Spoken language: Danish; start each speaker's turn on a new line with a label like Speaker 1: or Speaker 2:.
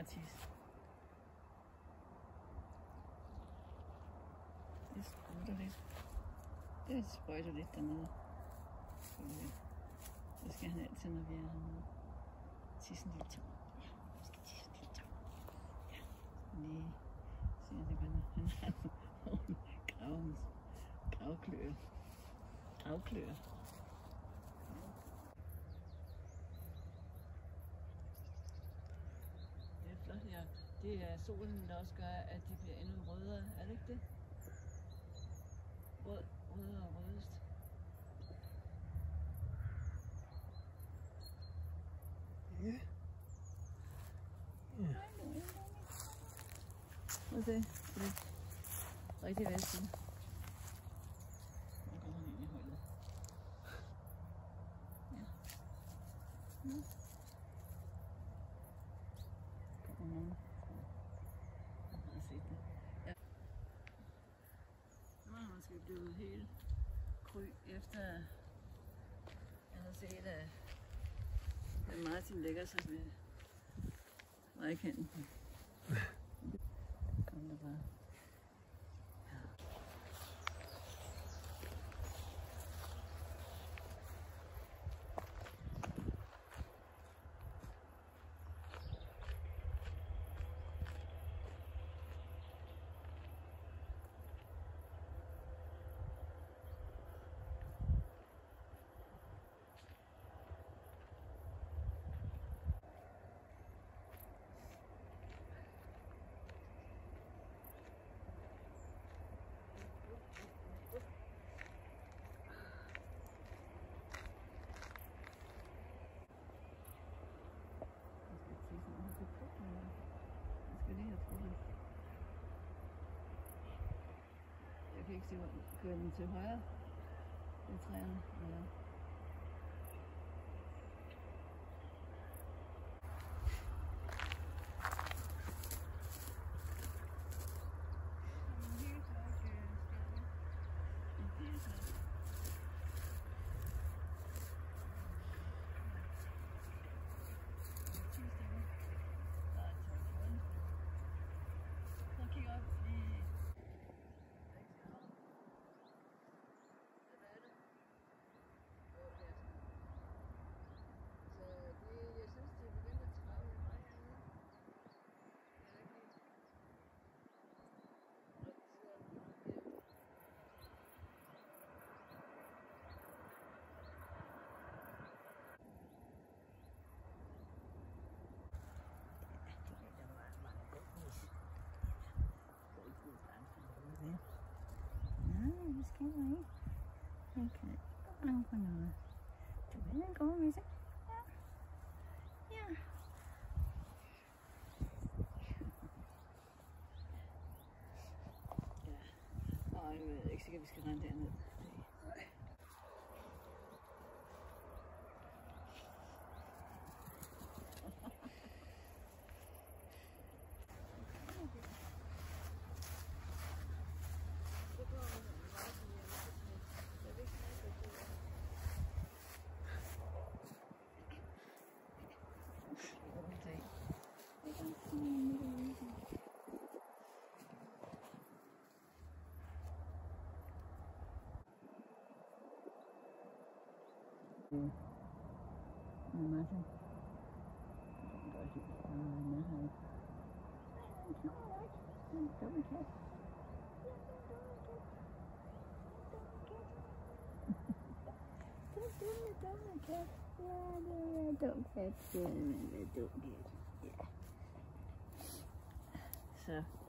Speaker 1: tisse. Det sprutter lidt. Det sprøjter lidt dernede. Det skal han altid, når vi er hernede. Tisse en lille tår. Ja, jeg skal tisse en lille tår. Ja, lige se, det kan han har nogle gravkløer. Gravkløer. Det er flot, ja. Det er solen, der også gør, at de bliver endnu rødere. Er det ikke det? Rødere og rødest.
Speaker 2: Ja.
Speaker 1: Ja. Prøv at se. Det er rigtig venstre. Nu går han ind i hullet. Ja. Ja. Kommer nogen. Jeg har set det. Ja. Nu er han måske blevet helt kry efter jeg har set, at Martin lægger sig med vejkanten. Kom der bare. Jeg kan ikke se, hvor kører den til højre. Det er træerne. Ja. Skal du ikke? Okay. Bange på noget. Du vil ikke gå med sig? Ja. Ja. Ja. Og jeg ved ikke sikkert, vi skal rende derned. Martin. So